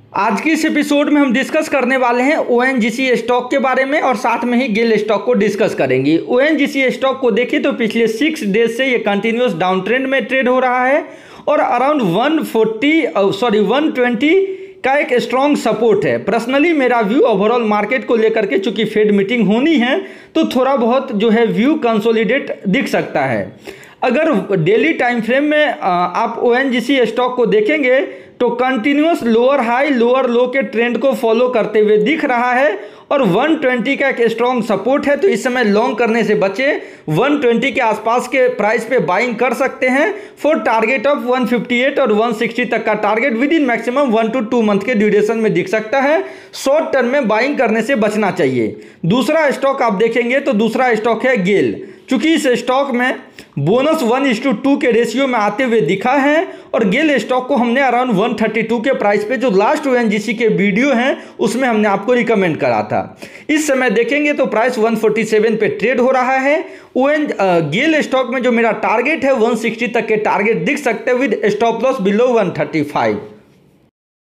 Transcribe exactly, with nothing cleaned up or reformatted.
आज की इस एपिसोड में हम डिस्कस करने वाले हैं ओएनजीसी स्टॉक के बारे में और साथ में ही गेल स्टॉक को डिस्कस करेंगे। ओएनजीसी स्टॉक को देखिए तो पिछले सिक्स डेज से ये कंटिन्यूस डाउन ट्रेंड में ट्रेड हो रहा है और around one forty sorry one twenty का एक स्ट्रॉन्ग सपोर्ट है। पर्सनली मेरा व्यू ओवरऑल मार्केट को लेकर के, चूंकि फेड मीटिंग होनी है तो थोड़ा बहुत जो है व्यू कंसोलिडेट दिख सकता है। अगर डेली टाइम फ्रेम में आप ओएनजीसी स्टॉक को देखेंगे तो continuous lower high lower low के ट्रेंड को फॉलो करते हुए दिख रहा है और वन ट्वेंटी का एक स्ट्रॉन्ग सपोर्ट है, तो इस समय लॉन्ग करने से बचे। वन ट्वेंटी के आसपास के प्राइस पे बाइंग कर सकते हैं for target of one fifty eight और वन सिक्सटी तक का target within maximum one to two month के ड्यूरेशन में दिख सकता है। शॉर्ट टर्म में बाइंग करने से बचना चाहिए। दूसरा स्टॉक आप देखेंगे तो दूसरा स्टॉक है गेल। चूंकि इस स्टॉक में bonus one is to two के रेशियो में आते हुए दिखा है और गेल स्टॉक को हमने अराउंड वन थर्टी टू के प्राइस पे, जो लास्ट ओएनजीसी के वीडियो हैं उसमें हमने आपको रिकमेंड करा था। इस समय देखेंगे तो प्राइस वन फोर्टी सेवन पे ट्रेड हो रहा है। ओएन गेल स्टॉक में जो मेरा टारगेट है वन सिक्सटी तक के टारगेट दिख सकते हैं with stop loss below one thirty five.